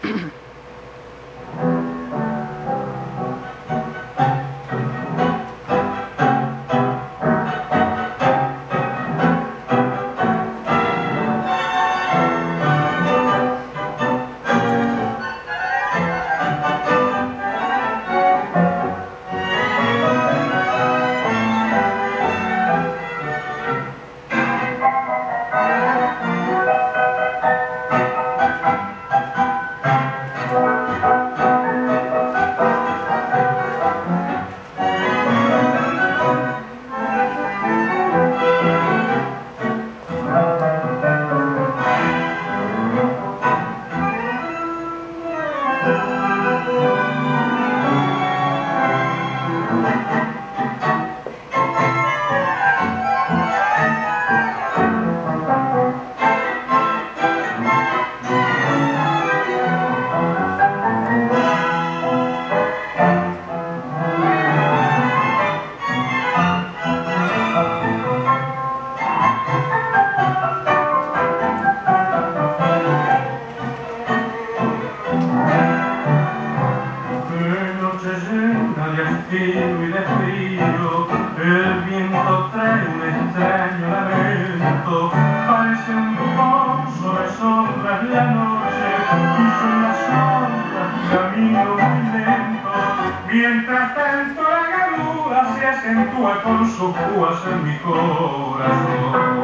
Y de frío, el viento trae un extraño lamento, parece un pozo de sombras la noche, y son las sombras, camino muy lento, mientras tanto la garura se acentúa con sus púas en mi corazón.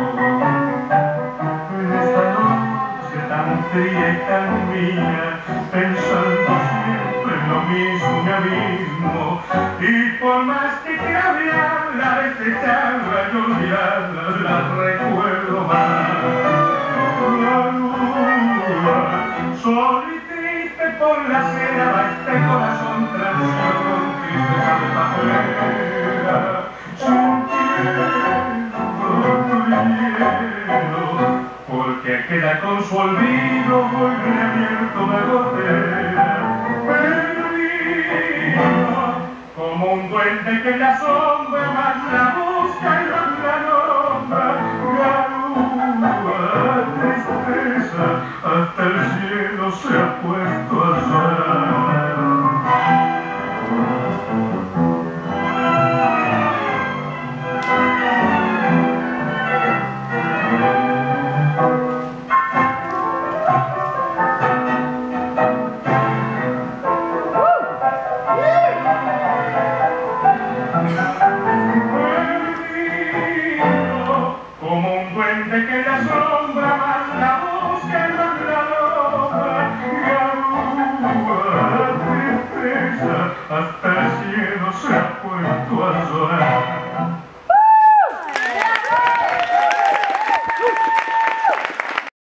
En esta noche tan fría y tan mía, pensando siempre en lo mismo me abismo, y por más que quiera olvidarla, desecharla y olvidarla, la recuerdo más. La luna, sol y triste por la acera, va este corazón transido con tristeza de pasajera, sintiendo porque queda con su olvido, muy reabierto me gotera, como un duende que la sombra más la busca y más la nombra, garúa, tristeza, hasta el cielo se ha puesto a llorar. Como un duende que la sombra